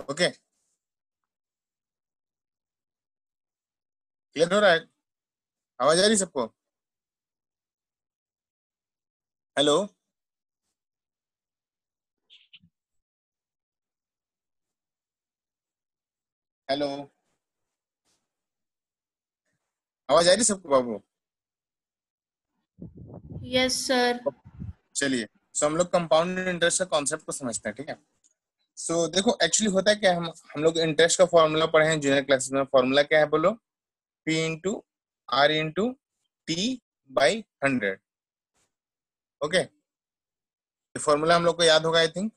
Okay, clear हो रहा है? आवाज आ रही सबको? हेलो, हेलो, आवाज आ रही सबको बाबू? Yes sir. चलिए, सो हम लोग कंपाउंड इंटरेस्ट का कॉन्सेप्ट को समझते हैं, ठीक है? सो देखो, एक्चुअली होता है क्या, हम लोग इंटरेस्ट का फॉर्मूला पढ़े हैं जूनियर क्लासेस में। फॉर्मूला क्या है बोलो? P into R into T by 100। Okay, ये फॉर्मूला हम लोग को याद होगा आई थिंक।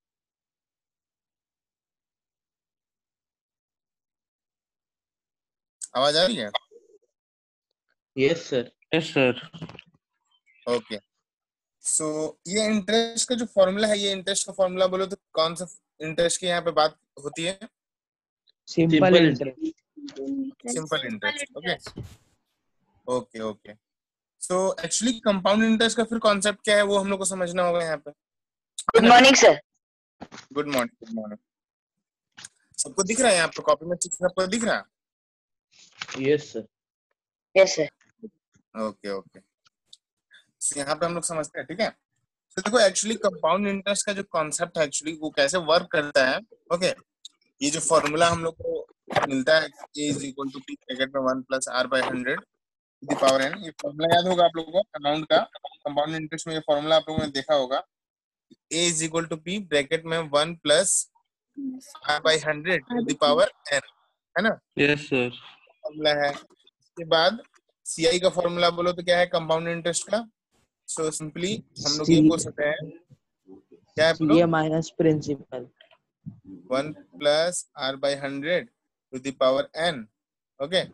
आवाज आ रही है? Yes sir. Yes sir. Okay, so ये इंटरेस्ट का जो फॉर्मूला है, ये इंटरेस्ट का फॉर्मूला बोलो तो कौन सा इंटरेस्ट की यहाँ पे बात होती है? Simple interest. Simple interest. Okay okay okay, so actually compound interest का फिर कॉन्सेप्ट क्या है वो हम लोग को समझना होगा यहाँ पे। Good morning sir. Good morning, good morning. सबको दिख रहा है यहाँ पे कॉपी में? सबको दिख रहा है? Yes sir. Yes sir. Okay okay, यहाँ पे हम लोग समझते हैं, ठीक है? तो देखो, एक्चुअली कंपाउंड इंटरेस्ट का जो कॉन्सेप्ट है एक्चुअली वो कैसे वर्क करता है। ओके, ये जो फॉर्मूला हम लोग को मिलता है a is equal to p bracket में 1 plus r by 100 to the power n, ये फॉर्मूला याद होगा आप लोगों को अमाउंट का। कंपाउंड इंटरेस्ट में ये फॉर्मूला आप लोगों ने देखा होगा, a is equal to p bracket में 1 plus r by 100 to the power n, है ना? Yes sir. फॉर्मूला है। इसके बाद CI का फॉर्मूला बोलो तो क्या है कंपाउंड इंटरेस्ट का? सो सिंपली हम लोग ये बोल सकते हैं, क्या है बोलो? CA minus principal 1 plus r by 100 to the power n, okay,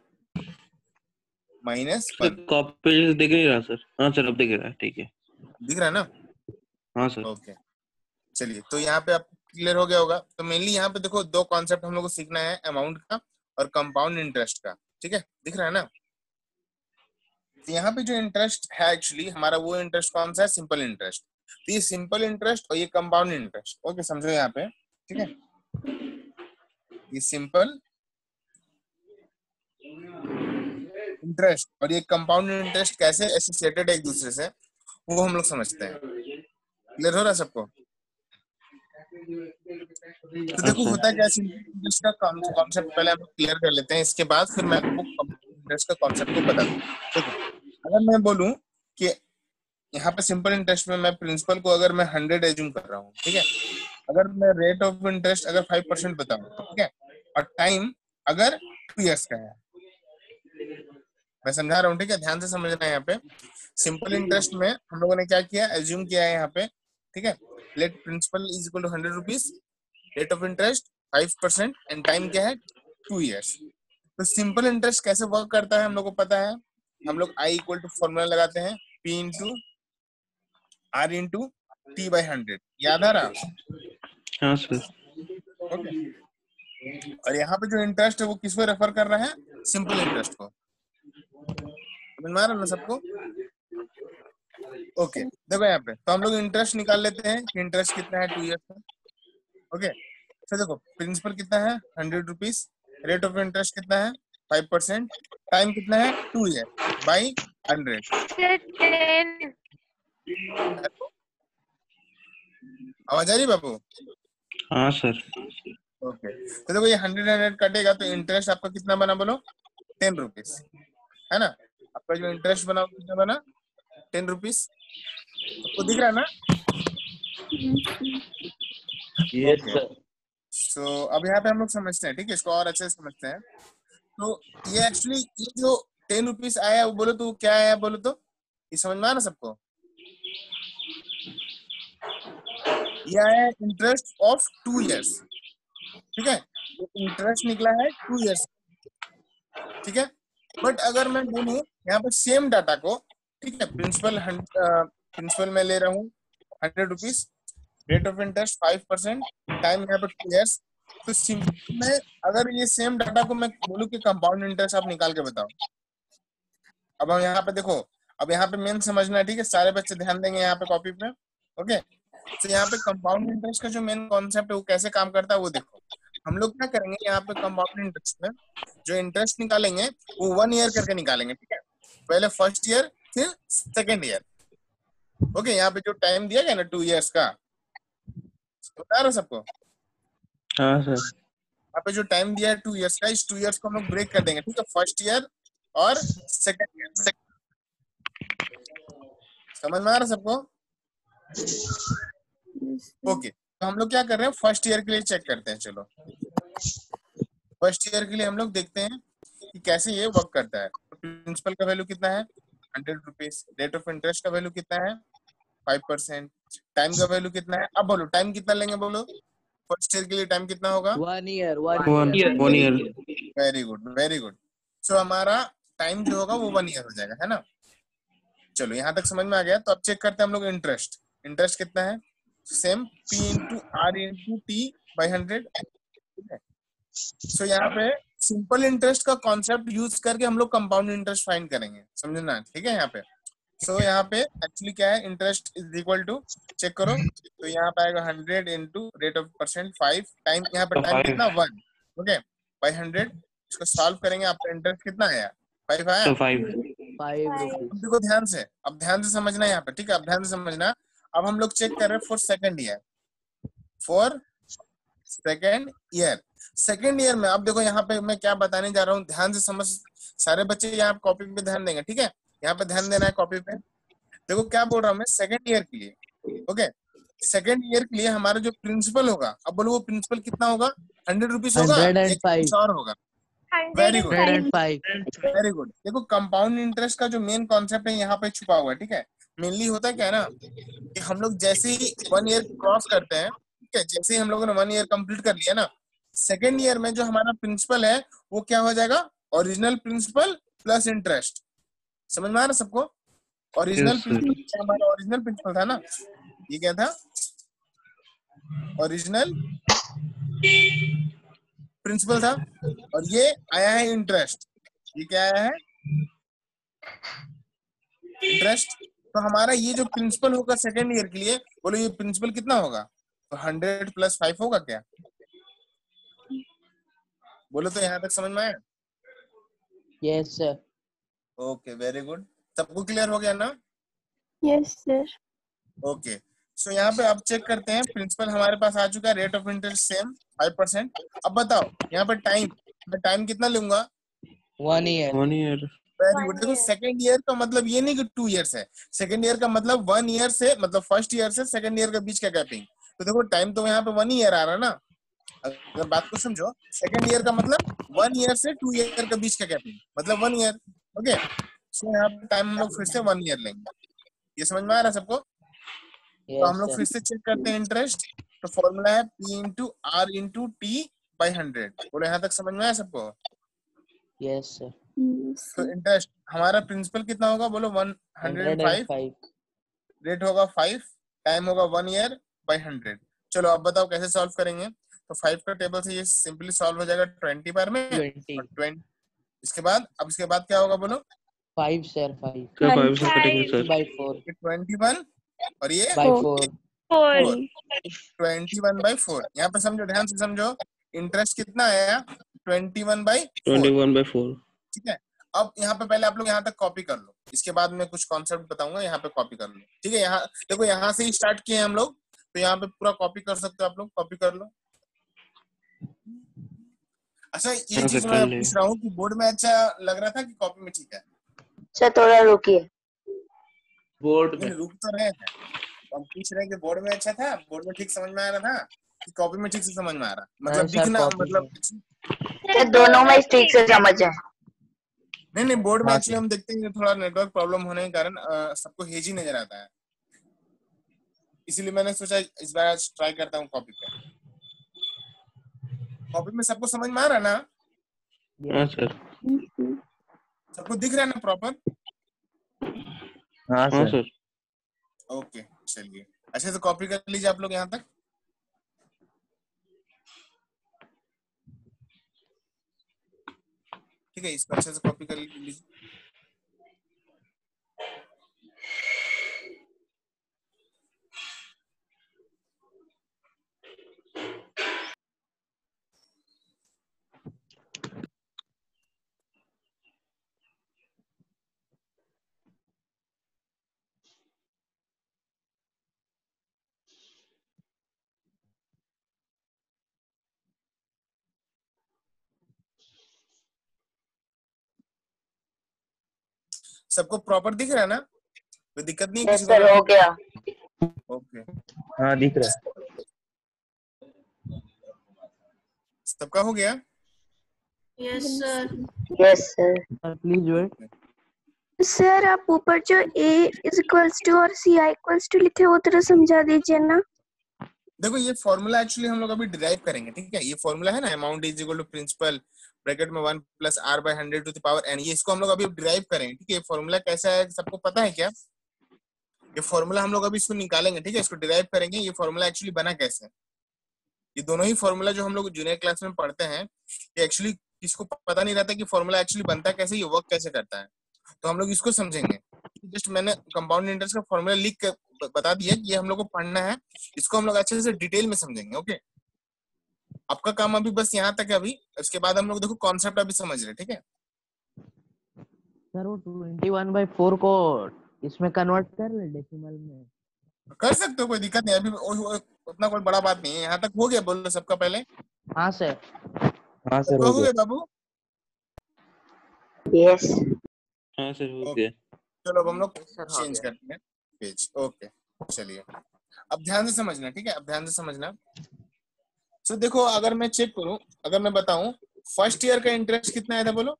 minus 1। Copy दिख नहीं रहा सर? हाँ सर, अब दिख रहा है, ठीक है। दिख रहा है ना? हाँ सर। ओके, चलिए, तो यहाँ पे आपको क्लियर हो गया होगा। तो मेनली यहाँ पे देखो दो कॉन्सेप्ट हम लोग को सीखना है, अमाउंट का और कंपाउंड इंटरेस्ट का, ठीक है? दिख रहा है ना? तो यहाँ पे जो इंटरेस्ट है एक्चुअली हमारा, वो इंटरेस्ट कौन सा है? Simple interest. तो ये सिंपल इंटरेस्ट और ये कंपाउंड इंटरेस्ट, ओके, समझो यहाँ पे, ठीक है? ये सिंपल इंटरेस्ट और ये कंपाउंड इंटरेस्ट कैसे एसोसिएटेड है एक दूसरे से, वो हम लोग समझते हैं। क्लियर हो रहा है सबको? तो देखो होता क्या है, सिंपल इंटरेस्ट का कॉन्सेप्ट पहले हम क्लियर कर लेते हैं, इसके बाद फिर मैं आपको कंपाउंड इंटरेस्ट का कॉन्सेप्ट को बता दूं। देखो, अगर मैं बोलूं कि यहाँ पे सिंपल इंटरेस्ट में मैं प्रिंसिपल को अगर मैं 100 एज्यूम कर रहा हूँ, ठीक है? अगर मैं रेट ऑफ इंटरेस्ट अगर 5% बताऊं, ठीक है? और टाइम अगर 2 इयर्स का है, मैं समझा रहा हूँ, ठीक है? ध्यान से समझना है। यहाँ पे सिंपल इंटरेस्ट में हम लोगों ने क्या किया, एज्यूम किया है यहाँ पे, ठीक है? Let principal is equal to 100 rupees, rate of interest 5% and time क्या है 2 इयर्स। तो सिंपल इंटरेस्ट कैसे वर्क करता है हम लोग को पता है। हम लोग I इक्वल टू फॉर्मूला लगाते हैं P into R into T by 100, याद आ रहा? हाँ सर। ओके, और यहाँ पे जो इंटरेस्ट है वो किस पे रेफर कर रहा है? सिंपल इंटरेस्ट को। समझ में आ रहा है ना सबको? ओके, देखो यहाँ पे तो हम लोग इंटरेस्ट निकाल लेते हैं कि इंटरेस्ट कितना है 2 इयर्स का। ओके, तो देखो प्रिंसिपल कितना है 100 रुपीज, रेट ऑफ इंटरेस्ट कितना है 5%, टाइम कितना है 2 ईयर बाई 100। आवाज आ रही बाबू? हाँ सर। ओके, तो देखो ये 100 कटेगा तो इंटरेस्ट आपका कितना बना बोलो? 10 रुपीज, है ना? आपका जो इंटरेस्ट बना कितना बना? 10 रुपीज। आपको दिख रहा है ना? Yes sir. सो अब यहाँ पे हम लोग समझते हैं, ठीक है? इसको और अच्छे से समझते हैं। तो ये एक्चुअली ये जो 10 रुपीज आया वो बोलो तो क्या आया बोलो तो? ये समझ में आ रहा सबको? ये आया इंटरेस्ट ऑफ 2 इयर्स, ठीक है? इंटरेस्ट निकला है 2 इयर्स, ठीक है? बट अगर मैं बोलूं यहाँ पे सेम डाटा को, ठीक है, प्रिंसिपल में ले रहा हूँ 100 rupees, rate of interest 5%, time यहाँ पे 2 इयर्स, तो सिंपल में अगर ये सेम डाटा को मैं बोलूं कि कंपाउंड इंटरेस्ट आप निकाल के बताओ। अब हम यहाँ पे देखो, अब यहाँ पे मेन समझना है, ठीक है? सारे बच्चे ध्यान देंगे यहाँ पे कॉपी पे। ओके, तो यहाँ पे कंपाउंड इंटरेस्ट का जो मेन कॉन्सेप्ट है वो कैसे काम करता है वो देखो। हम लोग क्या करेंगे यहाँ पे कंपाउंड इंटरेस्ट में जो इंटरेस्ट निकालेंगे वो 1 ईयर करके निकालेंगे, ठीक है। पहले फर्स्ट ईयर फिर सेकेंड ईयर। ओके, यहाँ पे जो टाइम दिया गया ना 2 इयर्स का, बता रहा सबको। हाँ सर। यहाँ पे जो टाइम दिया है 2 इयर्स का, इस 2 इयर्स को हम लोग ब्रेक कर देंगे, ठीक है। फर्स्ट ईयर और सेकेंड ईयर। समझ में आ रहा सबको? ओके, तो हम लोग क्या कर रहे हैं, फर्स्ट ईयर के लिए चेक करते हैं। चलो फर्स्ट ईयर के लिए हम लोग देखते हैं कि कैसे ये वर्क करता है। प्रिंसिपल का वैल्यू कितना है, 100 रुपीज। रेट ऑफ इंटरेस्ट का वैल्यू कितना है, 5%। टाइम का वैल्यू कितना है, अब बोलो टाइम कितना लेंगे, बोलो फर्स्ट ईयर के लिए टाइम कितना होगा। 1 year, 1 one year. One year. Very good, very good. So हमारा टाइम जो होगा वो 1 ईयर हो जाएगा, है ना। चलो यहाँ तक समझ में आ गया। तो अब चेक करते हैं हम लोग इंटरेस्ट। इंटरेस्ट कितना है, same P into R into T by 100। So यहाँ पे सिंपल इंटरेस्ट का कॉन्सेप्ट यूज करके हम लोग कंपाउंड इंटरेस्ट फाइंड करेंगे, समझना, ठीक है। यहाँ पे सो यहाँ पे एक्चुअली क्या है, interest is equal to, check करो तो यहाँ पे आएगा 100 into rate of percent 5 time, यहाँ पे तो टाइम 5 कितना 1, ओके, बाई 100। इसको सॉल्व करेंगे, आपका इंटरेस्ट कितना आया, 5 आया। तो 5 5 rupees. अब देखो ध्यान से, अब ध्यान से समझना यहाँ पे, ठीक है। अब ध्यान से समझना। अब हम लोग चेक कर रहे हैं for second year, for second year. Second year में अब देखो यहाँ पे मैं क्या बताने जा रहा हूँ, ध्यान से समझ। सारे बच्चे यहाँ कॉपी पे ध्यान देंगे, ठीक है। यहाँ पे ध्यान देना है कॉपी पे। देखो क्या बोल रहा हूँ मैं, सेकेंड ईयर के लिए, ओके। सेकेंड ईयर के लिए हमारा जो प्रिंसिपल होगा, अब बोलो वो प्रिंसिपल कितना होगा, 100 रुपीज होगा या 105. कुछ और होगा। Very good, 105. Very good. देखो कंपाउंड इंटरेस्ट का जो मेन कॉन्सेप्ट है यहाँ पे छुपा हुआ है, ठीक है। मेनली होता क्या है ना कि हम लोग जैसे ही 1 ईयर क्रॉस करते हैं, ठीक है, जैसे ही हम लोगों ने 1 ईयर कंप्लीट कर लिया ना, सेकेंड ईयर में जो हमारा प्रिंसिपल है वो क्या हो जाएगा, ओरिजिनल प्रिंसिपल प्लस इंटरेस्ट। समझ में आ रहा सबको? Original yes sir. प्रिंसिपल, हमारा ओरिजिनल प्रिंसिपल था ना, ये क्या था, ओरिजिनल प्रिंसिपल था, और ये आया है इंटरेस्ट। ये क्या आया है, इंटरेस्ट। तो हमारा ये जो प्रिंसिपल होगा सेकेंड ईयर के लिए, बोलो ये प्रिंसिपल कितना होगा, तो 100 प्लस 5 होगा क्या, बोलो तो यहाँ तक समझ में आया? Yes, sir. Okay, very good. सबको क्लियर हो गया ना? Yes, sir. ओके, सो यहाँ पे अब चेक करते हैं, प्रिंसिपल हमारे पास आ चुका है, रेट ऑफ इंटरेस्ट सेम 5%। अब बताओ यहाँ पे टाइम, मैं टाइम कितना लूंगा, 1 year. 1 ईयर। Very good. देखो सेकेंड ईयर का मतलब ये नहीं कि 2 इयर्स है, सेकेंड ईयर का मतलब 1 ईयर से, मतलब फर्स्ट ईयर से सेकेंड ईयर के बीच का गैपिंग। तो देखो टाइम तो यहाँ पे 1 ईयर आ रहा है ना, अगर बात को समझो, सेकेंड ईयर का मतलब 1 ईयर से 2 ईयर के बीच का गैपिंग, मतलब 1 ईयर, ओके। सो यहाँ पे टाइम हम लोग फिर से 1 ईयर लेंगे। ये समझ में आ रहा है सबको? तो Yes, हम लोग sir. फिर से चेक करते हैं इंटरेस्ट। तो फॉर्मूला है P into R into T by 100। बोलो यहाँ तक समझ में आया सबको? Yes, sir. Yes, तो sir. इंटरेस्ट हमारा प्रिंसिपल कितना होगा, बोलो 105, 105. रेट होगा 5, टाइम होगा 1 ईयर बाई 100। चलो अब बताओ कैसे सॉल्व करेंगे। तो 5 का टेबल से ये सिंपली सॉल्व हो जाएगा 20 बार में, 20. और 20 इसके बाद, अब इसके बाद क्या होगा बोलो, 5, sir. 5. क्या 5 से कटेंगे सर? By 4. 21 और ये By Four. 4. 4, 21/4। यहाँ पे समझो, ध्यान से समझो, इंटरेस्ट कितना आया, 21/4, 21/4। ठीक है। अब यहाँ पे पहले आप लोग यहाँ तक कॉपी कर लो, इसके बाद मैं कुछ कॉन्सेप्ट बताऊंगा, यहाँ पे कॉपी कर लो, ठीक है। यहाँ देखो यहाँ से ही स्टार्ट किए हम लोग, तो यहाँ पे पूरा कॉपी कर सकते हो आप लोग, कॉपी कर लो। अच्छा ये यहाँ से चीज कर मैं ले। पूछ रहा हूँ कि बोर्ड में अच्छा लग रहा था कि कॉपी में ठीक है? सर थोड़ा रुकिए। Board नहीं में. रुक तो रहे हैं, हम पूछ रहे हैं कि बोर्ड में अच्छा था, बोर्ड में ठीक समझ में आ रहा था कि कॉपी में ठीक से समझ में आ रहा, मतलब नहीं, सर, दिखना, copy मतलब सर दोनों में ठीक से समझ है। नहीं बोर्ड में हाँ, एक्चुअली हम देखते हैं कि थोड़ा नेटवर्क प्रॉब्लम होने के कारण सबको हेजी नजर आता है, इसीलिए मैंने सोचा इस बार आज ट्राई करता हूँ कॉपी पे। कॉपी में सबको समझ में आ रहा है ना, हाँ सर। Yes, sir. सबको दिख रहा है ना प्रॉपर? हाँ, हाँ sir. सर। ओके चलिए, अच्छे से कॉपी कर लीजिए आप लोग यहाँ तक। ठीक है, इसको अच्छे से कॉपी कर लीजिए। सबको प्रॉपर दिख रहा है ना? कोई दिक्कत नहीं है यस किसी सर, को? हो गया। ओके, हाँ दिख रहा है। सबका हो गया? Yes sir. Yes sir. Please wait. Sir आप ऊपर जो A इज इक्वल्स टू और CI इक्वल्स टू लिखे वो तरह समझा दीजिए ना। देखो ये फॉर्मूला एक्चुअली हम लोग अभी डिराइव करेंगे, ठीक है? ये फॉर्मूला है ना, amount is equal to principal bracket में 1 plus r by 100 to the power n, ये इसको हम लोग अभी डिराइव करेंगे, ठीक है? ये फॉर्मूला कैसा है सबको पता है क्या? ये फॉर्मूला हम लोग अभी इसको निकालेंगे, ठीक है? इसको डिराइव करेंगे। ये फॉर्मूला एक्चुअली बना कैसे है? ये दोनों ही फॉर्मूला जो हम लोग जूनियर क्लास में पढ़ते हैं, ये एक्चुअली किसको पता नहीं रहता कि फॉर्मूला एक्चुअली बनता कैसे, ये वर्क कैसे करता है, तो हम लोग इसको समझेंगे। जस्ट मैंने कंपाउंड इंटरेस्ट का फॉर्मूला लिख कर बता दिया कि ये हम लोग को पढ़ना है, इसको हम लोग अच्छे से डिटेल में समझेंगे। ओके, आपका काम अभी बस यहाँ तक है अभी, इसके बाद हम लोग देखो कॉन्सेप्ट अभी समझ रहे हैं, ठीक है? सर वो 21/4 को इसमें कन्वर्ट कर ले डेसिमल में। कर सकते हो, कोई दिक्कत नहीं, अभी उतना कोई बड़ा बात नहीं है। यहाँ तक हो गया? बोलो सबका पहले। हाँ सर। हाँ सर सबका हो हो गया। गया बाबू? यस। हाँ सर हो ओके, गया। चलो अब हम लोग सर हो चेंज गया। करते हैं पेज। ओके चलिए, अब ध्यान से समझना, ठीक है? अब ध्यान से समझना। तो देखो अगर मैं चेक करूं, अगर मैं बताऊं फर्स्ट ईयर का इंटरेस्ट कितना आया था, बोलो?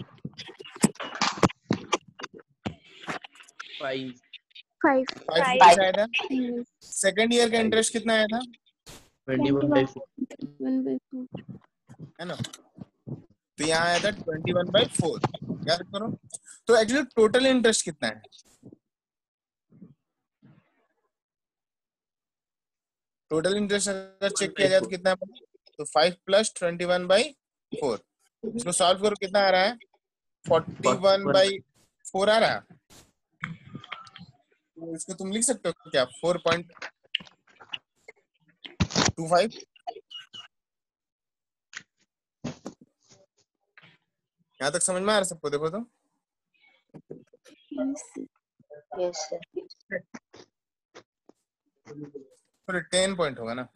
5। 5 5 रुपीज आया था। yes, सेकंड ईयर का इंटरेस्ट कितना आया था? 21/4। 21/4 है ना? तो यहाँ आया था 21/4, याद करो। तो एक्चुअली टोटल इंटरेस्ट कितना है? टोटल इंटरेस्ट अगर चेक किया जाए तो कितना है? तो 5 + 21/4, इसको सॉल्व करो, कितना आ रहा है? 41/4 आ रहा है। तो इसको तुम लिख सकते हो क्या? 4.25। यहाँ तक समझ में आ रहा है सबको? देखो तो yes, यस सर। फिर 10 पॉइंट होगा ना,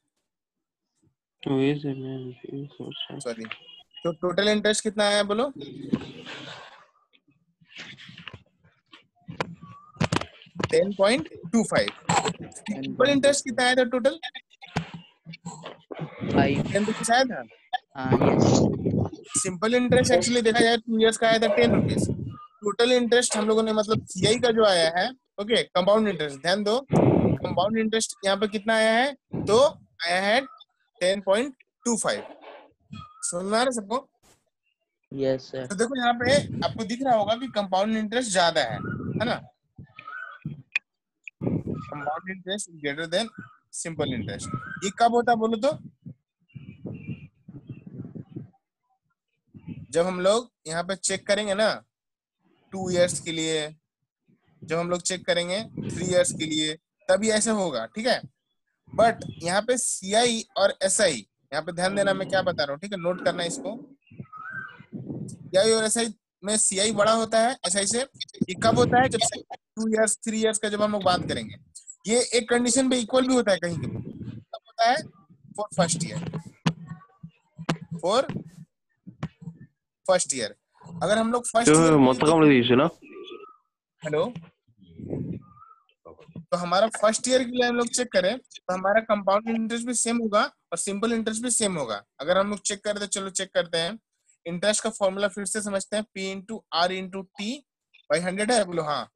वही सर मैं सोच रहा सॉरी। तो टोटल इंटरेस्ट कितना आया बोलो? 10.25। सिंपल इंटरेस्ट कितना आया था टोटल? 5। 10 रुपीज आया था। हाँ यस। सिंपल इंटरेस्ट एक्चुअली देखा जाए 2 इयर्स का आया था 10 रुपीज। टोटल इंटरेस्ट हम लोगों ने मतलब सीआई का जो आया है, ओके, कंपाउंड इंटरेस्ट, ध्यान दो, कंपाउंड इंटरेस्ट यहाँ पे कितना आया है? तो आया है 10.25। समझ में आ रहा है सबको? Yes sir. तो देखो यहाँ पे आपको दिख रहा होगा कि कंपाउंड इंटरेस्ट ज्यादा है ना? Compound interest greater than simple interest. ये कब होता है बोलो तो? जब हम लोग यहाँ पे चेक करेंगे ना 2 इयर्स के लिए, जब हम लोग चेक करेंगे 3 इयर्स के लिए, तभी ऐसे होगा, ठीक है? बट यहाँ पे सीआई और एसआई, यहाँ पे ध्यान देना मैं क्या बता रहा हूँ, ठीक है? नोट करना इसको। सीआई और एसआई में सीआई बड़ा होता है एसआई से। ये कब होता है? जब 2 इयर्स 3 इयर्स का जब हम लोग बात करेंगे, ये एक कंडीशन पे इक्वल भी होता है कहीं कभी। कब होता है? For first year, for first year. अगर हम लोग फर्स्ट ईयर మొత్తం हेलो, तो हमारा फर्स्ट ईयर के लिए हम लोग चेक करें तो हमारा कंपाउंड इंटरेस्ट भी सेम होगा और सिंपल इंटरेस्ट भी सेम होगा। अगर हम लोग चेक करें तो चलो चेक करते हैं। इंटरेस्ट का फॉर्मूला फिर से समझते हैं, P × R × T बाई 100 है, बोलो हाँ।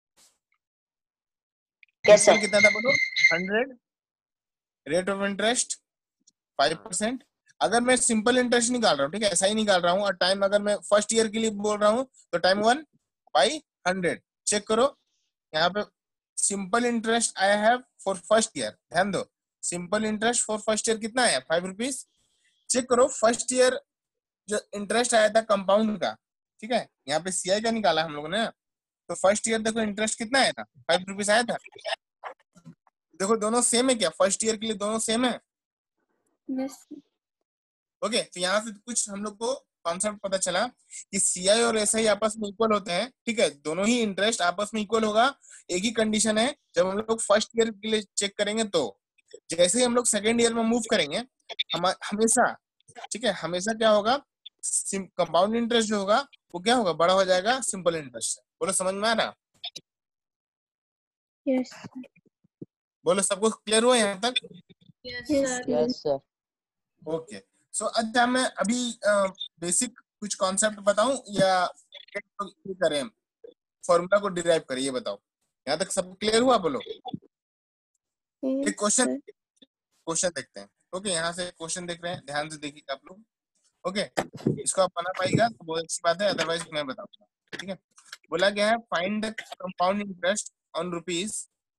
कैसे? कितना था बोलो? 100। Rate of interest 5%। अगर मैं सिंपल इंटरेस्ट निकाल रहा हूँ, ठीक है, ऐसा ही निकाल रहा हूँ, और टाइम अगर मैं फर्स्ट ईयर के लिए बोल रहा हूँ तो टाइम 1/100। चेक करो यहाँ पे सिंपल इंटरेस्ट आया है फॉर फर्स्ट ईयर, ध्यान दो, simple interest for first year कितना आया? 5 रुपीज। चेक करो फर्स्ट ईयर जो इंटरेस्ट आया था कंपाउंड का, ठीक है, यहाँ पे सीआई का निकाला हम लोगों ने, तो फर्स्ट ईयर देखो इंटरेस्ट कितना आया था? 5 रुपीज आया था। देखो दोनों सेम है क्या? फर्स्ट ईयर के लिए दोनों सेम है। yes, ओके, तो यहाँ से कुछ हम लोग को कॉन्सेप्ट पता चला कि सीआई और एसआई आपस में इक्वल होते हैं, ठीक है, दोनों ही इंटरेस्ट आपस में इक्वल होगा। एक ही कंडीशन है, जब हम लोग फर्स्ट ईयर के लिए चेक करेंगे तो जैसे ही हम लोग सेकेंड ईयर में मूव करेंगे हमेशा, ठीक है, हमेशा क्या होगा? कंपाउंड इंटरेस्ट जो होगा वो क्या होगा, बड़ा हो जाएगा सिंपल इंटरेस्ट से। बोलो समझ में आ रहा? यस बोलो सबको क्लियर हुआ यहाँ तक? Yes sir. ओके सो अच्छा मैं अभी बेसिक कुछ कॉन्सेप्ट बताऊं या करें, फॉर्मूला को डिराइव करें, ये बताओ यहाँ तक सब क्लियर हुआ? बोलो एक क्वेश्चन देखते हैं। ओके यहाँ से क्वेश्चन देख रहे हैं, ध्यान से देखिए आप लोग। ओके इसको आप बना पाएगा तो बहुत अच्छी बात है, अदरवाइज मैं बताऊंगा। ठीक है, बोला गया है find the compound interest on rupees.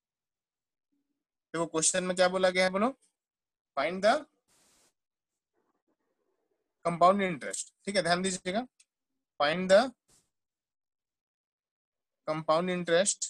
देखो क्वेश्चन में क्या बोला गया है, बोलो फाइंड द कंपाउंड इंटरेस्ट। ठीक है ध्यान दीजिएगा, find the compound interest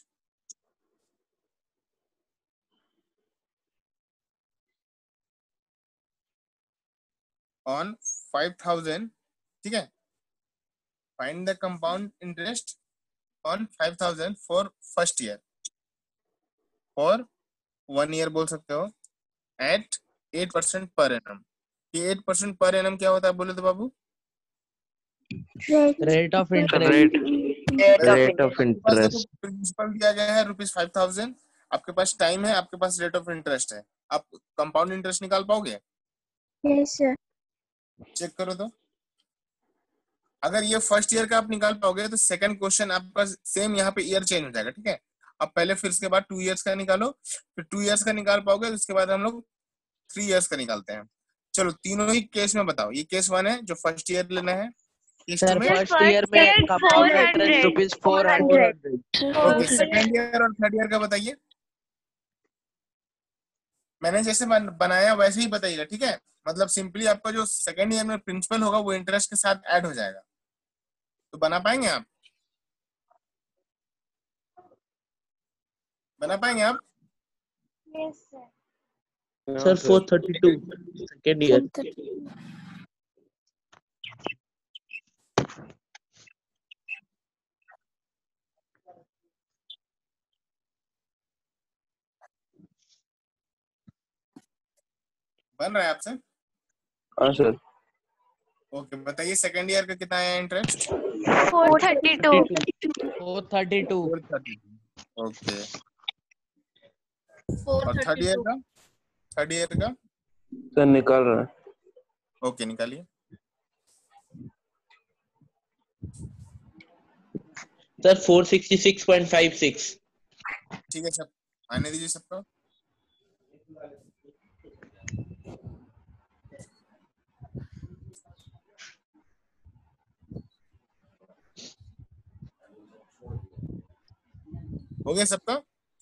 on 5000। ठीक है, find the compound interest on 5000 for first year, for 1 year बोल सकते हो, एट 8% पर एनम। ये 8% पर एनम क्या होता है बोले तो बाबू? Rate of interest. Rate of interest. Principal दिया गया है ₹5000, आपके पास टाइम है, आपके पास रेट ऑफ इंटरेस्ट है, आप कंपाउंड इंटरेस्ट निकाल पाओगे? Yes sir. चेक करो तो, अगर ये फर्स्ट ईयर का आप निकाल पाओगे तो सेकंड क्वेश्चन आपका सेम यहाँ पे ईयर चेंज हो जाएगा। ठीक है, अब पहले फिर इसके बाद 2 इयर्स का निकालो, फिर 2 इयर्स का निकाल पाओगे तो उसके बाद हम लोग 3 इयर्स का निकालते हैं। चलो तीनों ही केस में बताओ, ये केस 1 है जो फर्स्ट ईयर लेना है, केस 2 में फर्स्ट ईयर में compound interest ₹400। Okay, second year और थर्ड ईयर का बताइए। मैंने जैसे बनाया वैसे ही बताइएगा। ठीक है, मतलब सिंपली आपका जो सेकंड ईयर में प्रिंसिपल होगा वो इंटरेस्ट के साथ ऐड हो जाएगा। तो बना पाएंगे आप? बना पाएंगे आप? Yes sir. Sir 432 second year. बन रहा है आपसे? हाँ सर। ओके बताइए सेकंड ईयर का कितना है इंटरेस्ट? 432। ओके, और थर्ड ईयर का? थर्ड ईयर का सर निकाल रहा है। ओके निकालिए। सर 466.56। ठीक है सब आने दीजिए सबको। हो गया सबका?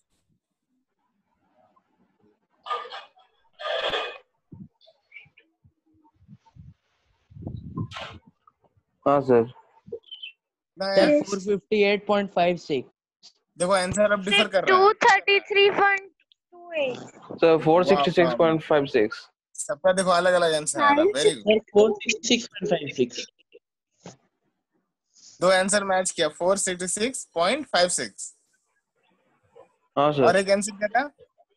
हाँ सर। 458.56। देखो आंसर अब डिफर कर रहा है। 233.28। सर 466.56। सबका देखो अलग अलग आंसर आ रहा है। Very good, 466.56। दो आंसर मैच किया, 466.56। हाँ सर। और एक आंसर क्या था?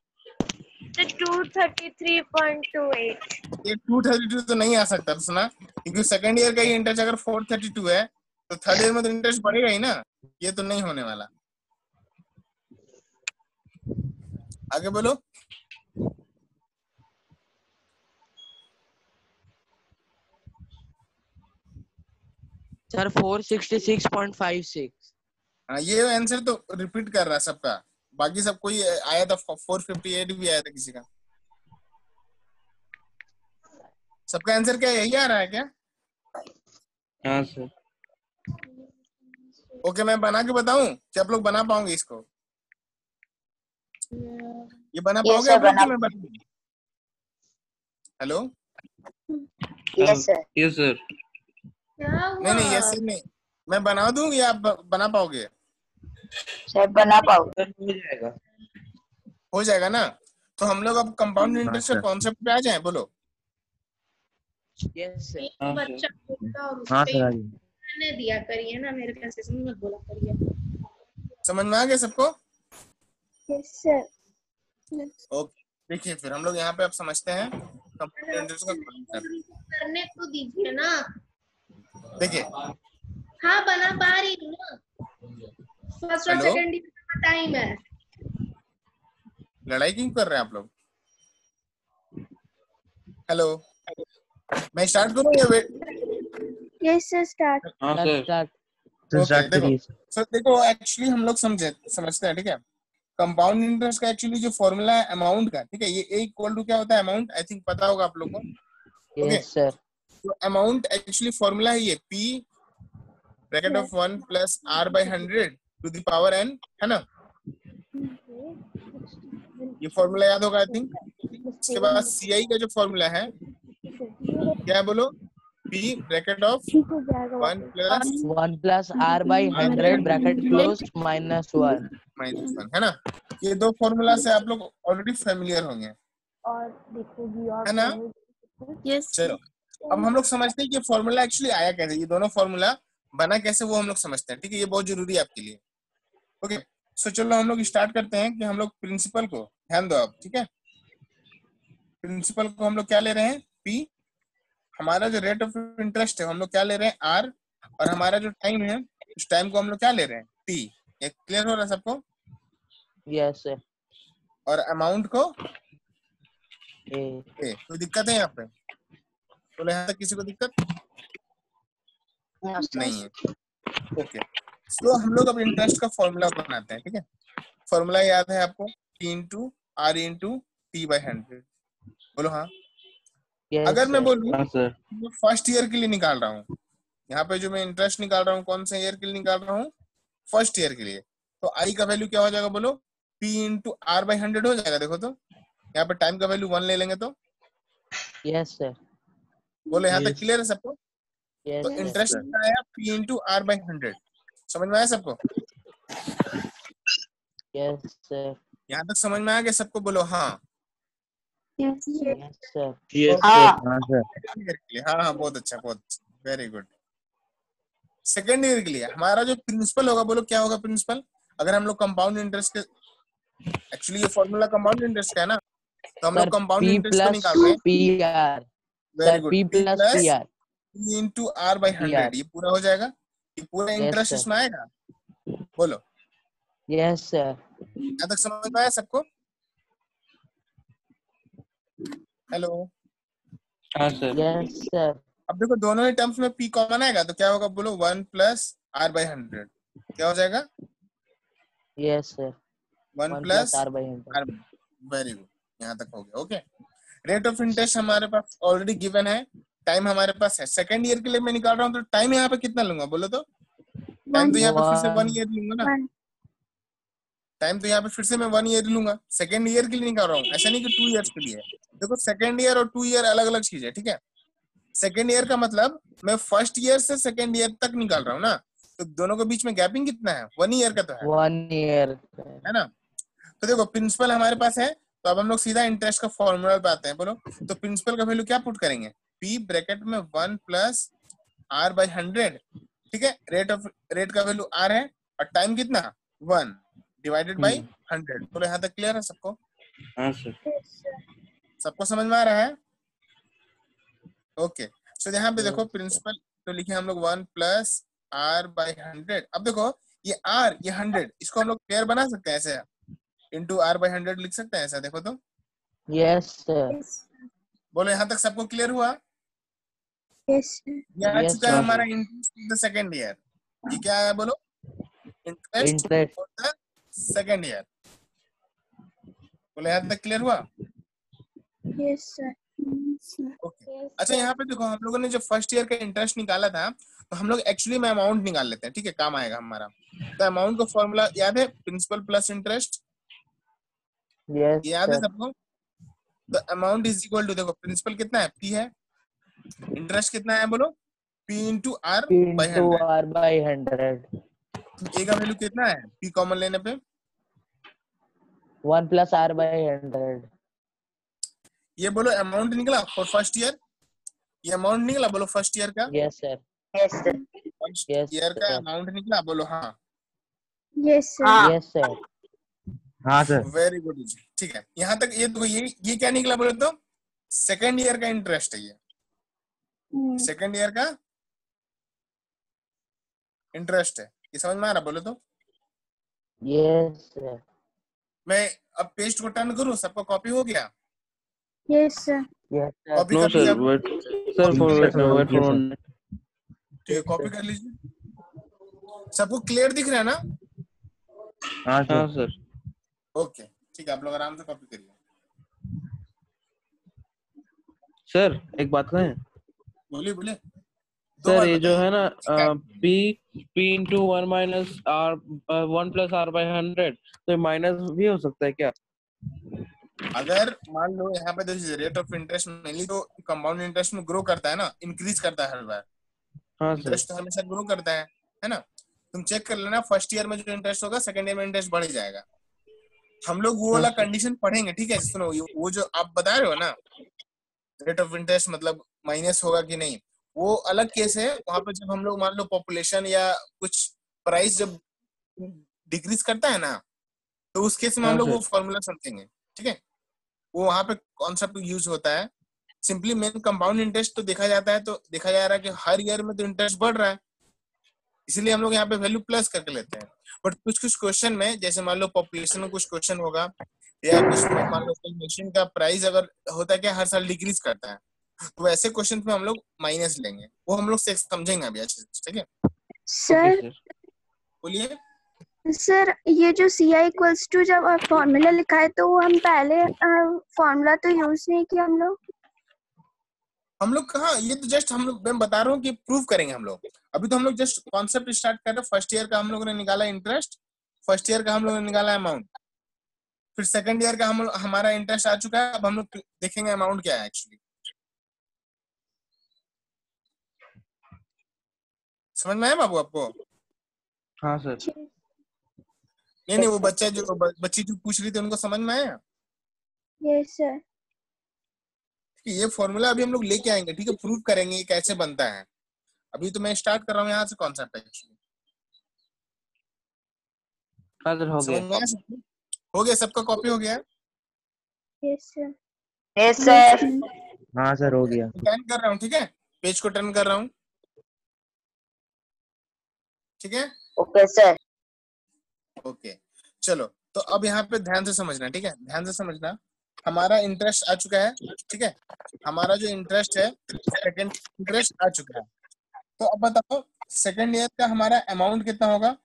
233.28। ये 232 तो नहीं आ सकता सुना, क्योंकि सेकंड ईयर का ही इंटरेस्ट अगर 432 है तो थर्ड ईयर में तो इंटरेस्ट बढ़ेगा ही ना, ये तो नहीं होने वाला। आगे बोलो। सर 466.56। हाँ ये आंसर तो रिपीट कर रहा है सबका, बाकी सब कोई आया था 458 भी आया था किसी का। सबका आंसर क्या यही आ रहा है क्या? हाँ सर। ओके मैं बना के बताऊं कि आप लोग बना पाओगे इसको? ये बना पाओगे आप लोग कि मैं बताऊं? Hello? Yes sir. Yes sir. नहीं ये सिर्फ नहीं, मैं बना दूं या आप बना पाओगे? सर बना पाओ। सर हो जाएगा। हो जाएगा ना? तो हम लोग अब कंपाउंड इंटरेस्ट के कॉन्सेप्ट पे आ जाएं। बोलो यस सर। बच्चा बोलता और हाँ उसपे सर मैंने दिया करिए ना, मेरे कंसेशन में बोला करिए। समझ में आ गया सबको? Yes sir. ओके देखिए फिर हम लोग यहाँ पे अब समझते हैं कंपाउंड इंटरेस्ट का कॉन्सेप्ट। करने को दीजिए ना। देखिए हाँ बना पा रही हूँ ना, फर्स्ट और हेलो, सेकंड का टाइम है। लड़ाई क्यों कर रहे हैं आप लोग? हेलो, मैं स्टार्ट करूं या वेट? Yes sir start. हाँ सर। स्टार्ट। ओके देखो, सर देखो एक्चुअली हम लोग समझते हैं, ठीक है। कंपाउंड इंटरेस्ट का एक्चुअली जो फॉर्मूला है अमाउंट का, ठीक है, ये ए इक्वल टू क्या होता है अमाउंट, आई थिंक पता होगा आप लोग को। Okay, yes sir. तो अमाउंट एक्चुअली फॉर्मूला है ये P bracket of 1 plus R by 100 to the power n, है ना। ये फॉर्मूला याद होगा आई थिंक। इसके बाद सीआई का जो फॉर्मूला है क्या है बोलो, P bracket of 1 plus 1 plus R by 100 bracket close -1 -1, है ना। ये दो फॉर्मूला से आप लोग ऑलरेडी फेमिलियर होंगे, है ना। यस चलो अब हम लोग समझते हैं कि फॉर्मूला एक्चुअली आया कैसे, ये दोनों फॉर्मूला बना कैसे वो हम लोग समझते हैं, ठीक है। ये बहुत जरूरी है आपके लिए। ओके, सो चलो हम लोग स्टार्ट करते हैं कि हम लोग प्रिंसिपल को ध्यान दो आप, ठीक है। प्रिंसिपल को हम लोग क्या ले रहे हैं पी, हमारा जो रेट ऑफ इंटरेस्ट है हम लोग क्या ले रहे हैं आर, और हमारा जो टाइम है उस टाइम को हम लोग क्या ले रहे हैं टी। ये क्लियर हो रहा है सबको? Yes sir. और अमाउंट को ए कोई दिक्कत है यहाँ पे? बोले यहाँ तक किसी को दिक्कत नहीं है? ओके, तो हम लोग अब इंटरेस्ट का फॉर्मूला बनाते हैं, ठीक है। फॉर्मूला याद है आपको, P into R into T by 100। बोलो हाँ। यस अगर मैं सर। बोलूँ हाँ सर। मैं फर्स्ट ईयर के लिए निकाल रहा हूँ, यहाँ पे जो मैं इंटरेस्ट निकाल रहा हूँ कौन से ईयर के लिए निकाल रहा हूँ, फर्स्ट ईयर के लिए, तो आई का वैल्यू क्या हो जाएगा बोलो, P इंटू आर बाई 100 हो जाएगा। देखो तो यहाँ पे टाइम का वैल्यू 1 ले लेंगे तो। Yes sir. बोलो यहाँ तक क्लियर है सबको? यस तो सर। इंटरेस्ट कितना आया P इंटू आर बाई 100, समझ में आया सबको? Yes sir. यहाँ तक समझ में आ गया सबको? बोलो हाँ। Yes yes sir. यस हाँ सर। हाँ सर। हाँ हाँ बहुत अच्छा, बहुत वेरी गुड। सेकेंड ईयर के लिए हमारा जो प्रिंसिपल होगा, बोलो क्या होगा प्रिंसिपल? अगर हम लोग कंपाउंड इंटरेस्ट के, एक्चुअली ये फॉर्मूला कंपाउंड इंटरेस्ट का है ना, तो हम सर लोग कंपाउंड पी इंटरेस्ट को प्लस निकाल रहे हैं। P R. Very sir good, P P plus plus P R. P into R by 100, ये पूरा हो जाएगा, ये पूरा Yes, इंटरेस्ट sir. इसमें आएगा। बोलो यस सर। यहाँ तक समझ में आया सबको? हेलो, हाँ सर। Yes sir. अब देखो दोनों ही टर्म्स में P कॉमन आएगा तो क्या होगा बोलो, 1 प्लस आर बाई 100 क्या हो जाएगा? Yes sir. 1 1 plus plus R by 100। R. Very good, यहाँ तक हो गया। ओके, रेट ऑफ इंटरेस्ट हमारे पास ऑलरेडी गिवन है, टाइम हमारे पास है। सेकंड ईयर के लिए मैं निकाल रहा हूँ तो टाइम यहाँ पे कितना लूंगा बोलो तो? टाइम तो यहाँ पे फिर से 1 ईयर लूंगा ना, टाइम तो यहाँ पे फिर से मैं 1 ईयर लूंगा। सेकंड ईयर के लिए निकाल रहा हूँ, ऐसा नहीं कि 2 इयर्स के लिए। देखो सेकंड ईयर और 2 ईयर अलग अलग चीज है, ठीक है। सेकंड ईयर का मतलब मैं फर्स्ट ईयर से सेकंड ईयर तक निकाल रहा हूँ ना, तो दोनों के बीच में गैपिंग कितना है? 1 ईयर का तो है 1 ईयर। है ना। तो देखो प्रिंसिपल हमारे पास है, तो अब हम लोग सीधा इंटरेस्ट का फॉर्मूला पे आते हैं। बोलो तो प्रिंसिपल का वैल्यू क्या पुट करेंगे? P ब्रैकेट में 1 प्लस आर बाई 100, ठीक है। रेट का वैल्यू आर है और टाइम कितना 1 डिवाइडेड बाई 100। बोलो यहाँ तक क्लियर है सबको? हाँ सर। सबको समझ में आ रहा है? ओके, सो यहाँ पे देखो प्रिंसिपल तो लिखे हम लोग 1 प्लस आर बाई 100। अब देखो ये आर ये 100, इसको हम लोग पेयर बना सकते हैं ऐसे, इंटू आर बाई 100 लिख सकते हैं ऐसा। देखो तो यस सर। बोलो यहाँ तक सबको क्लियर हुआ? यस ये आ Yes, चुका है sir. हमारा इंटरेस्ट द सेकंड ईयर। ये क्या आया बोलो? Interest interest. For the second year. बोलो यहाँ तक क्लियर हुआ? Yes sir. ओके, अच्छा यहाँ पे देखो हम लोगों ने जो फर्स्ट ईयर का इंटरेस्ट निकाला था, तो हम लोग एक्चुअली में अमाउंट निकाल लेते हैं, ठीक है, काम आएगा हमारा। तो अमाउंट का फॉर्मूला याद है, प्रिंसिपल प्लस इंटरेस्ट, यस याद है सर। सबको? तो अमाउंट इज इक्वल टू, देखो प्रिंसिपल कितना है P है, इंटरेस्ट कितना है बोलो, P into R P by into 100। R by 100। A का वैल्यू कितना है P कॉमन लेने पे? 1 plus R by 100। ये बोलो अमाउंट निकला फॉर फर्स्ट ईयर, ये अमाउंट निकला बोलो फर्स्ट ईयर का, yes sir. Yes sir first Yes, year का sir. अमाउंट निकला, बोलो हाँ। Yes sir. हाँ यस सर। हाँ सर। वेरी गुड, ठीक है। यहाँ तक ये देखो, ये क्या निकला बोले तो सेकंड ईयर का इंटरेस्ट है ये, सेकंड ईयर का इंटरेस्ट है। ये समझ में आ रहा? बोलो तो। Yes sir. मैं अब पेस्ट को टर्न करूं, सबका कॉपी हो गया? Yes sir. Yes sir. Copy no कर लीजिए सर, आप। वेट सर, फॉर वेट ठीक फॉर है, कॉपी कर लीजिए। सबको क्लियर दिख रहा है ना? हाँ हाँ सर। सर। ओके ठीक है, आप लोग आराम से कॉपी करिए। सर एक बात कहें बोलिए बोलिए, दो सर, बार ये जो बताइए। है ना ठीक है। p into 1 minus r 1 plus r by 100, तो ये माइनस भी हो सकता है क्या? अगर मान लो यहाँ पे देखिए, रेट ऑफ इंटरेस्ट मेनली तो कंपाउंड इंटरेस्ट में ग्रो करता है ना, इंक्रीज करता है हर बार। हाँ सर। इंटरेस्ट तो हमेशा ग्रो करता है ना? तुम चेक कर लेना, फर्स्ट ईयर में जो इंटरेस्ट होगा सेकंड ईयर में इंटरेस्ट बढ़ जाएगा। हम लोग वो हाँ वाला सर। कंडीशन पढ़ेंगे, ठीक है? सुनो, वो जो आप बता रहे हो ना, रेट ऑफ इंटरेस्ट मतलब माइनस होगा कि नहीं, वो अलग केस है। वहां पे जब हम लोग मान लो पॉपुलेशन या कुछ प्राइस जब डिक्रीज करता है ना, तो उस केस में हम हाँ लोग वो सर। फॉर्मूला समझेंगे, ठीक है? वो वहां पे कॉन्सेप्ट यूज होता है। सिंपली मेन कंपाउंड इंटरेस्ट तो देखा जाता है, तो देखा जा रहा है कि हर ईयर में तो इंटरेस्ट बढ़ रहा है, इसलिए हम लोग यहाँ पे वैल्यू प्लस करके लेते हैं। बट कुछ कुछ क्वेश्चन में, जैसे मान लो पॉपुलेशन में कुछ क्वेश्चन होगा, या कुछ में मान लो कोई मशीन का प्राइस अगर होता है क्या हर साल डिक्रीज करता है, तो ऐसे क्वेश्चन में हम लोग माइनस लेंगे। वो हम लोग समझेंगे अभी अच्छे से, ठीक है? Okay sir sir. बोलिए। सर ये जो CI इक्वल्स टू जब फॉर्मूला लिखा है तो वो हम पहले फॉर्मूला तो यूज नहीं किया हम लोग कहाँ, ये तो जस्ट हम लोग, मैं बता रहा हूँ कि प्रूव करेंगे हम लोग। अभी तो हम लोग जस्ट कॉन्सेप्ट स्टार्ट कर रहे हैं। फर्स्ट ईयर का हम लोगों ने निकाला इंटरेस्ट, फर्स्ट ईयर का हम लोगों ने निकाला अमाउंट, फिर सेकंड ईयर का हमारा इंटरेस्ट आ चुका है। अब हम लोग देखेंगे अमाउंट क्या है एक्चुअली। समझ में आया बाबू आपको? हाँ सर। नहीं, वो बच्चा जो बच्ची जो पूछ रही थी उनको समझ में आया? Yes sir. ये फॉर्मूला अभी हम लोग लेके आएंगे, ठीक है? प्रूव करेंगे ये कैसे बनता है। अभी तो मैं स्टार्ट कर रहा हूँ यहाँ से कॉन्सेप्ट एक्चुअली। हाँ सर, हो समझ गया। में आया सबको? हो गया, सबका कॉपी हो गया? Yes sir. Yes sir. हाँ सर, हो गया। टर्न कर रहा हूँ, ठीक है? पेज को टर्न कर रहा हूँ, ठीक है? Okay sir. ओके चलो, तो अब यहाँ पे ध्यान से समझना, ठीक है? ध्यान से समझना। हमारा इंटरेस्ट आ चुका है, ठीक है? हमारा जो इंटरेस्ट है, सेकंड इंटरेस्ट आ चुका है। तो अब बताओ सेकंड ईयर का हमारा अमाउंट कितना होगा?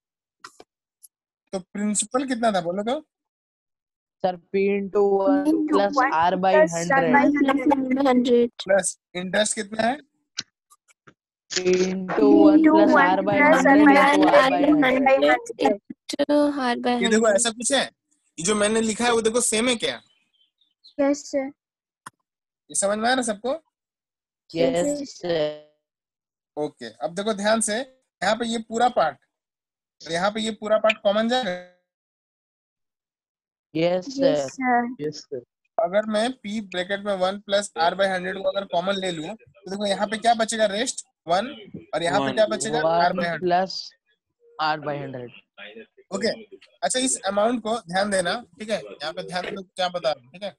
तो प्रिंसिपल कितना था बोलो तो? Sir p into 1 plus r by 100 plus interest कितना है? p into 1 plus r by 100 into r by 100। ये देखो ऐसा कुछ है, ये जो मैंने लिखा है वो देखो सेम है क्या? Yes sir. ये समझ में आ रहा है सबको? Yes sir. ओके, अब देखो ध्यान से, यहाँ पे ये पूरा पार्ट और यहाँ पे ये पूरा पार्ट कॉमन जाएगा। Yes yes sir. Sir. Yes sir. अगर मैं p ब्रैकेट में 1 प्लस r बाई 100 को अगर कॉमन ले लूं, तो देखो यहाँ पे क्या बचेगा? रेस्ट 1, और यहाँ पे क्या बचेगा? r by 100। Plus r by 100। Okay, अच्छा इस अमाउंट को ध्यान देना, ठीक है? यहाँ पे ध्यान दो क्या बता रहा हूँ, ठीक है?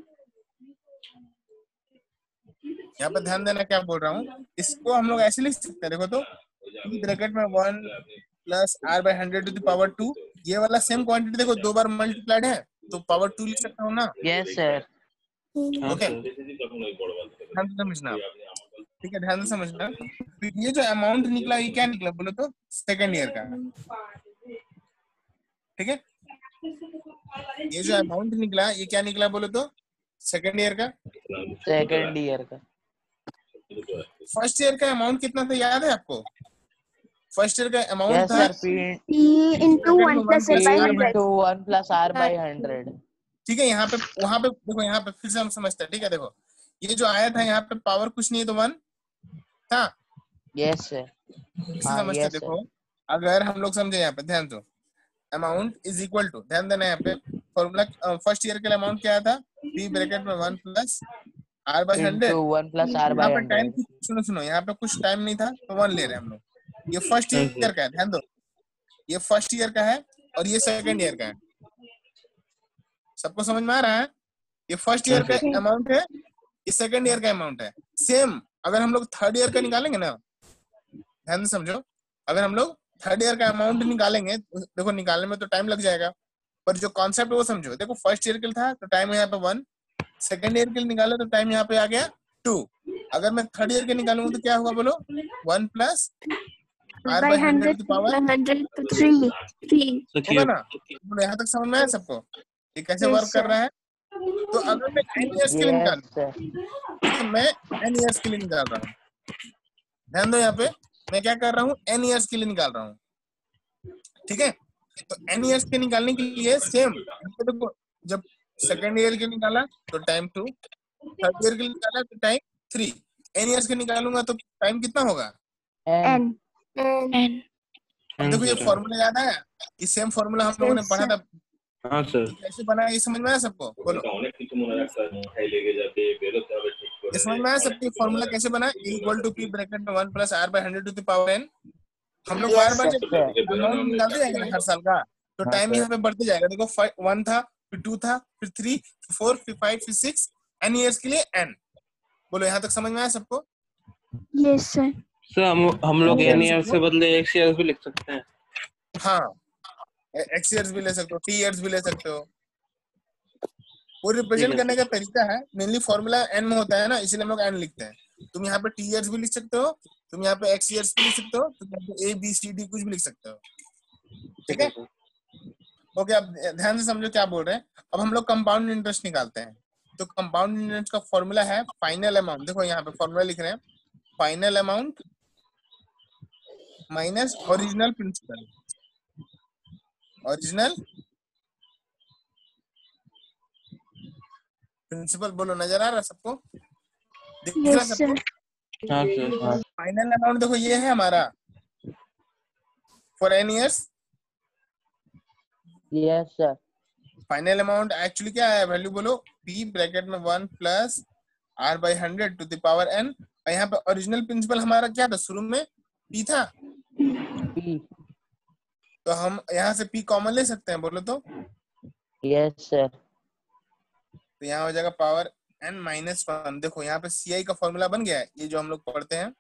यहाँ पे ध्यान देना क्या बोल रहा हूँ। इसको हम लोग ऐसे लिख सकते हैं, देखो तो, p ब्रैकेट में 1 plus r by 100 to the power 2। ये वाला सेम क्वांटिटी देखो दो बार मल्टीप्लाइड है, तो पावर 2 लिख सकता हूँ ना? Yes sir. ओके, ध्यान से समझना, ठीक है? ध्यान से समझना। तो ये जो अमाउंट निकला ये क्या निकला बोलो तो? सेकंड ईयर का, ठीक है? ये जो अमाउंट निकला ये क्या निकला बोलो तो? सेकंड ईयर का। सेकंड ईयर का। फर्स्ट ईयर का अमाउंट कितना था याद है आपको? फर्स्ट ईयर का अमाउंट यस था sir. p p into 1 plus r by 100। Into 1 plus r by 100। ठीक है? यहाँ पे वहां पे देखो, यहाँ पे फिर से हम समझते हैं, ठीक है? देखो ये जो आया था यहाँ पे पावर कुछ नहीं है तो 1 था। Yes sir. हाँ समझते यस देखो, सर। अगर हम लोग समझे यहाँ पे ध्यान दो, अमाउंट इज इक्वल टू, ध्यान देना यहाँ पे फॉर्मूला, फर्स्ट ईयर के लिए अमाउंट क्या था? p ब्रैकेट में 1 plus r by 100। Into 1 plus r यहाँ बाई पे टाइम 100। सुनो सुनो, यहाँ पे कुछ टाइम नहीं था तो 1 ले रहे हैं हम लोग। ये फर्स्ट ईयर का है, ध्यान दो, ये फर्स्ट ईयर का है और ये सेकंड ईयर का है। सबको समझ में आ रहा है? ये फर्स्ट ईयर का अमाउंट है, ये सेकंड ईयर का अमाउंट है। सेम अगर हम लोग थर्ड ईयर का निकालेंगे ना, ध्यान से समझो, अगर हम लोग थर्ड ईयर का अमाउंट निकालेंगे, देखो निकालने में तो टाइम लग जाएगा, पर जो कॉन्सेप्ट है वो समझो। देखो फर्स्ट ईयर के लिए था तो टाइम यहाँ पे 1, सेकेंड ईयर के लिए निकालो तो टाइम यहाँ पे आ गया 2। अगर मैं थर्ड ईयर के निकालूंगा तो क्या होगा बोलो, 1 plus r by by 100 100 to the power 100 to 3 होगा ना। तो यहाँ तक समझ में आया सबको ये कैसे Yes, वर्क कर sir. रहा है। तो अगर मैं n ईयर्स के लिए Yes, निकालूं, sir. ठीक है, मैं n ईयर्स के लिए निकाल रहा हूँ, ध्यान दो यहाँ पे, मैं क्या कर रहा हूँ, n ईयर्स के लिए निकाल रहा हूँ, ठीक है। तो n ईयर्स के निकालने के लिए सेम, देखो जब सेकेंड ईयर के निकाला तो टाइम 2, थर्ड ईयर के लिए निकाला तो टाइम 3, n ईयर्स के निकालूंगा तो टाइम कितना होगा, And N. अब देखो ये फॉर्मूला याद आया, ये सेम फॉर्मूला हम लोगों ने Yes, पढ़ा sir. था, हाँ सर। कैसे बना है ये समझ में आया सबको, बोलो ये समझ में आया सबको फॉर्मूला कैसे बना, इक्वल टू p ब्रैकेट में 1 plus r by 100 to the power n। हम लोग बार Yes, बार sir. जब अमाउंट निकालते जाएंगे ना हर साल का, तो हाँ, टाइम sir. यहाँ पे बढ़ते जाएगा। देखो 1 था, फिर 2 था, फिर 3, फिर 4, फिर 5, फिर 6, n ईयर्स के लिए n। बोलो यहाँ तक समझ में आया सबको। Yes, sir. सर हम लोग Yes, एन sir. ईयर से बदले एक्स ईयर भी लिख सकते हैं। हाँ, x ईयर्स भी ले सकते हो, t ईयर्स भी ले सकते हो। वो रिप्रेजेंट ठीक है। करने का तरीका है, मेनली फॉर्मूला n में होता है ना, इसलिए हम लोग n लिखते हैं। तुम यहाँ पे t ईयर्स भी लिख सकते हो, तुम यहाँ पे x ईयर्स भी लिख सकते हो, तुम यहाँ पे a b c d कुछ भी लिख सकते हो, ठीक है। ओके, अब ध्यान से समझो क्या बोल रहे हैं। अब हम लोग कंपाउंड इंटरेस्ट निकालते हैं। तो कंपाउंड इंटरेस्ट का फॉर्मूला है फाइनल अमाउंट। देखो यहाँ पे फॉर्मूला लिख रहे हैं, final amount minus original principal. Original principal बोलो, नजर आ रहा है सबको, दिख रहा है Yes, सबको। sir. हाँ सर। फाइनल अमाउंट देखो ये है हमारा for n years. Yes, sir. Final amount actually क्या है, वैल्यू बोलो, p ब्रैकेट में 1 plus r by 100 to the power n। और यहाँ पे ओरिजिनल प्रिंसिपल हमारा क्या था, शुरू में p था, P. तो हम यहाँ से p कॉमन ले सकते हैं, बोलो तो। Yes, sir. तो यहाँ हो जाएगा पावर n माइनस 1। देखो यहाँ पे CI का फॉर्मूला बन गया है, ये जो हम लोग पढ़ते हैं।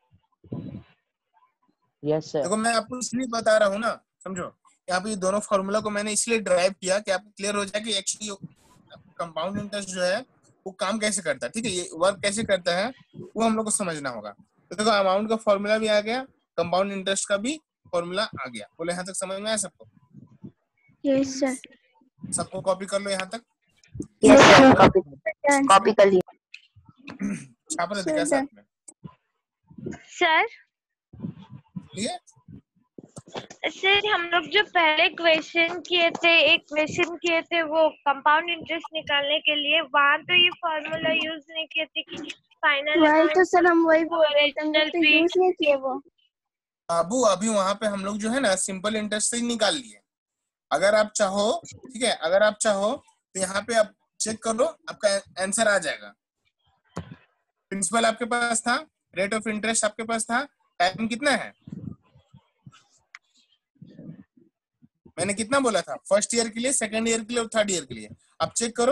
Yes, sir. देखो मैं आपको इसलिए बता रहा हूँ ना, समझो यहाँ पे ये दोनों फॉर्मूला को मैंने इसलिए ड्राइव किया कि आपको क्लियर हो जाए कि एक्चुअली कंपाउंड इंटरेस्ट जो है वो काम कैसे करता है, ठीक है, ये वर्क कैसे करता है वो हम लोग को समझना होगा। तो देखो अमाउंट का फॉर्मूला भी आ गया, कंपाउंड इंटरेस्ट का भी फॉर्मूला आ गया। बोले यहाँ तक समझ में आया सबको? Yes, sir. सबको कॉपी कर लो यहाँ तक, Yes, sir. Copy, Done. copy कर लिया. छाप लेते Sir, क्या साथ में, सर ठीक है। सर हम लोग जो पहले क्वेश्चन किए थे, एक क्वेश्चन किए थे वो कंपाउंड इंटरेस्ट निकालने के लिए, वहाँ तो ये फॉर्मूला यूज नहीं किए थे कि फाइनल वही तो सर हम वही बोल रहे थे, हम लोग तो यूज नहीं किए वो। बाबू अभी वहां पे हम लोग जो है ना सिंपल इंटरेस्ट से ही निकाल लिए। अगर आप चाहो, ठीक है, अगर आप चाहो तो यहाँ पे आप चेक करो, आपका आंसर आ जाएगा। प्रिंसिपल आपके पास था, रेट ऑफ इंटरेस्ट आपके पास था, टाइम कितना है, मैंने कितना बोला था, फर्स्ट ईयर के लिए, सेकंड ईयर के लिए और थर्ड ईयर के लिए। आप चेक करो,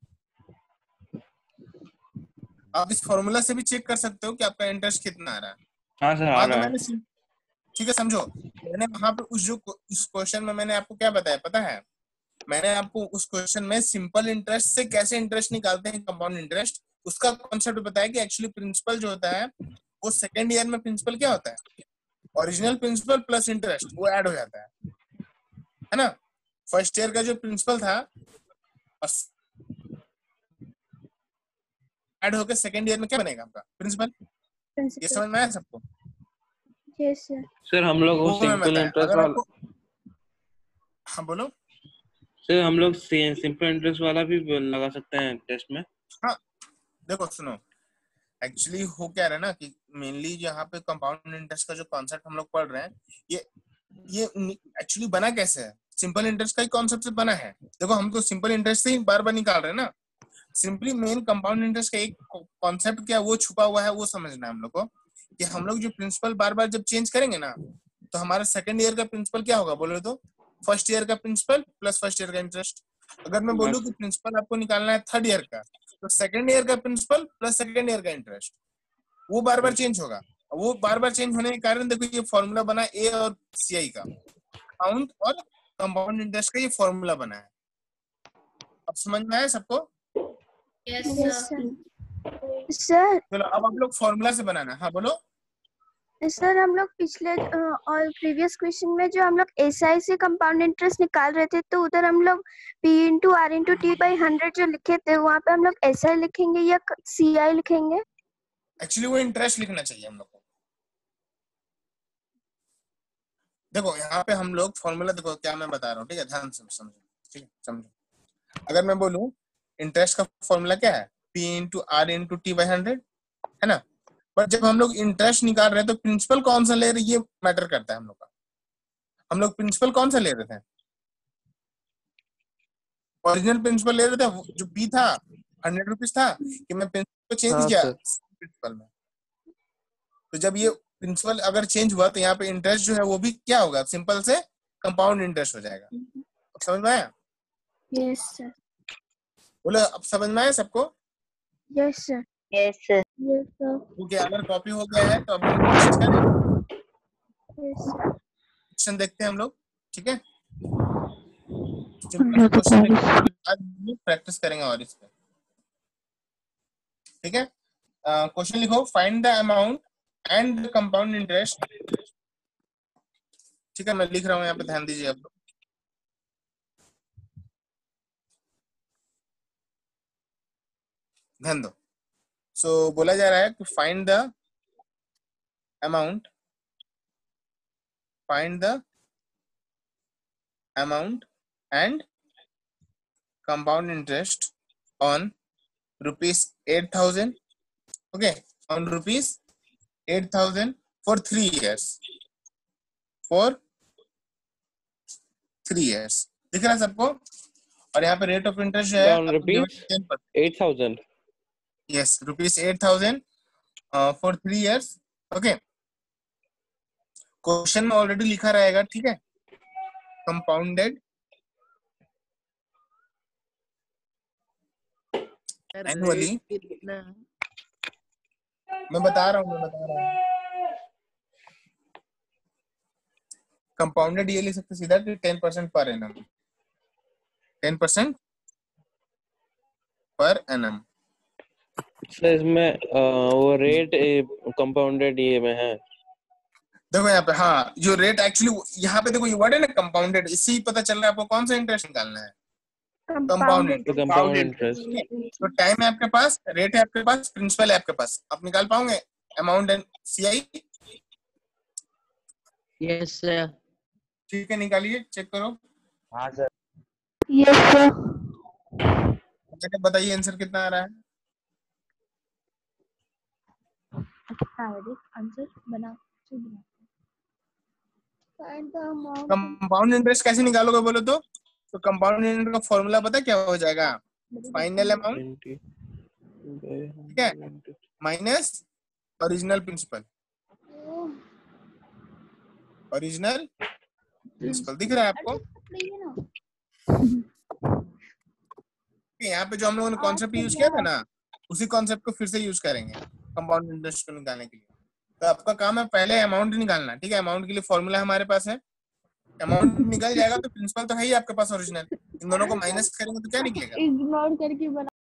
आप इस फॉर्मूला से भी चेक कर सकते हो कि आपका इंटरेस्ट कितना आ रहा है। हाँ सर आ हाँ, तो रहा है। मैंने, ठीक है, समझो, मैंने वहां पे उस क्वेश्चन में मैंने आपको क्या बताया पता है, मैंने आपको उस क्वेश्चन में सिंपल इंटरेस्ट से कैसे इंटरेस्ट निकालते हैं कंपाउंड इंटरेस्ट, उसका कॉन्सेप्ट बताया कि एक्चुअली प्रिंसिपल जो होता है वो सेकेंड ईयर में प्रिंसिपल क्या होता है, ओरिजिनल प्रिंसिपल प्लस इंटरेस्ट, वो ऐड हो जाता है ना। फर्स्ट ईयर का जो प्रिंसिपल था ऐड होकर सेकेंड ईयर में क्या बनेगा आपका प्रिंसिपल। ये समझ में आया सबको? Yes, sir. सर हम लोग वो वो मैं सिंपल बताया। इंटरेस्ट अगर वाला, आपको, हाँ बोलो। सर हम लोग सिंपल इंटरेस्ट वाला भी लगा सकते हैं टेस्ट में। हाँ देखो सुनो, एक्चुअली हो क्या रहा है ना कि मेनली यहाँ पे कंपाउंड इंटरेस्ट का जो कॉन्सेप्ट हम लोग पढ़ रहे हैं, ये एक्चुअली बना कैसे है, सिंपल इंटरेस्ट का ही कॉन्सेप्ट से बना है। देखो हम तो सिंपल इंटरेस्ट से ही बार बार निकाल रहे हैं ना, सिंपली मेन कंपाउंड इंटरेस्ट का एक कॉन्सेप्ट क्या वो छुपा हुआ है, वो समझना है हम लोग को कि हम लोग जो प्रिंसिपल बार बार जब चेंज करेंगे ना, तो हमारा सेकंड ईयर का प्रिंसिपल क्या होगा बोले तो, फर्स्ट ईयर का प्रिंसिपल प्लस फर्स्ट ईयर का इंटरेस्ट। अगर मैं बोलूं कि प्रिंसिपल आपको निकालना है थर्ड ईयर का, तो सेकंड ईयर का प्रिंसिपल प्लस सेकंड ईयर का इंटरेस्ट, वो बार बार चेंज होगा। वो बार बार चेंज होने के कारण देखो ये फॉर्मूला बना ए और सीआई का, कंपाउंड और कंपाउंड इंटरेस्ट का ये फॉर्मूला बना है। अब समझ में आया सबको? Yes yes sir. सर चलो अब आप लोग फॉर्मूला से बनाना। हाँ बोलो। सर हम लोग पिछले और प्रीवियस क्वेश्चन में जो हम लोग एसआई से कंपाउंड इंटरेस्ट निकाल रहे थे, तो उधर हम लोग P into R into T by 100 जो लिखे थे, वहाँ पे हम लोग एसआई लिखेंगे या सीआई लिखेंगे? एक्चुअली वो इंटरेस्ट लिखना चाहिए हम लोग को। देखो यहाँ पे हम लोग फॉर्मूला, देखो क्या मैं बता रहा हूँ, ठीक है, ध्यान से समझो, ठीक है, समझो। अगर मैं बोलूँ इंटरेस्ट का फॉर्मूला क्या है, P into R into T by 100, है ना। पर जब हम लोग इंटरेस्ट निकाल रहे हैं तो प्रिंसिपल कौन सा ले रहे हैं ये मैटर करता है हम लोग का। हम लोग प्रिंसिपल कौन सा ले रहे थे? ओरिजिनल प्रिंसिपल ले रहे थे, जो P था 100 रुपीज था, कि मैं प्रिंसिपल चेंज हाँ किया सर। प्रिंसिपल में। तो जब ये प्रिंसिपल अगर चेंज हुआ तो यहाँ पे इंटरेस्ट जो है वो भी क्या होगा, सिंपल से कंपाउंड इंटरेस्ट हो जाएगा। अब समझ में आया? Yes sir. बोलो अब समझ में आया सबको? Yes sir. Yes sir. Yes sir. क्योंकि अगर कॉपी हो गया है तो अब हम कोशिश करें, यस सर। क्वेश्चन देखते हैं हम लोग, ठीक है। सिंपल क्वेश्चन आज प्रैक्टिस करेंगे और इस पे, ठीक है। क्वेश्चन लिखो, find the amount and the compound interest, ठीक है। मैं लिख रहा हूँ यहाँ पे, ध्यान दीजिए आप लोग। ध्यान दो। सो बोला जा रहा है कि find the amount and compound interest on rupees 8,000, okay, on rupees 8,000 for 3 years, for 3 years। दिख रहा है सबको? और यहाँ पे रेट ऑफ इंटरेस्ट जो है On rupees 8,000। Yes, rupees 8,000 for 3 years, okay. Question में ऑलरेडी लिखा रहेगा, ठीक है, कंपाउंडेड एनुअली। मैं बता रहा हूँ कंपाउंडेड ये लिख सकते सीधा कि 10% per annum, 10% per annum. Sir इसमें वो रेट कंपाउंडेड ये में है। देखो यहाँ पे, हाँ, जो रेट एक्चुअली यहाँ पे देखो ये वर्ड है ना कंपाउंडेड, इससे ही पता चल रहा है आपको कौन सा इंटरेस्ट निकालना है, कंपाउंड इंटरेस्ट। तो टाइम है आपके पास, रेट है आपके पास, प्रिंसिपल है आपके पास, आप निकाल पाओगे amount and CI? Yes sir. ठीक है, निकालिए, चेक करो। हाँ सर। Yes sir. बताइए आंसर कितना आ रहा है। आंसर बना कंपाउंड इंटरेस्ट कैसे निकालोगे बोलो तो कंपाउंड इंटरेस्ट का फॉर्मूला पता क्या हो जाएगा, फाइनल अमाउंट, ठीक है, minus original principal. Original principal दिख रहा है आपको? यहाँ पे जो हम लोगों ने कॉन्सेप्ट यूज किया था ना, उसी कॉन्सेप्ट को फिर से यूज करेंगे कंपाउंड इंटरेस्ट को निकालने के लिए। तो आपका काम है पहले अमाउंट निकालना, ठीक है। अमाउंट के लिए फॉर्मूला हमारे पास है, अमाउंट निकल जाएगा तो प्रिंसिपल तो है ही आपके पास ओरिजिनल, इन दोनों को माइनस करेंगे तो क्या निकलेगा? इग्नोर करके बना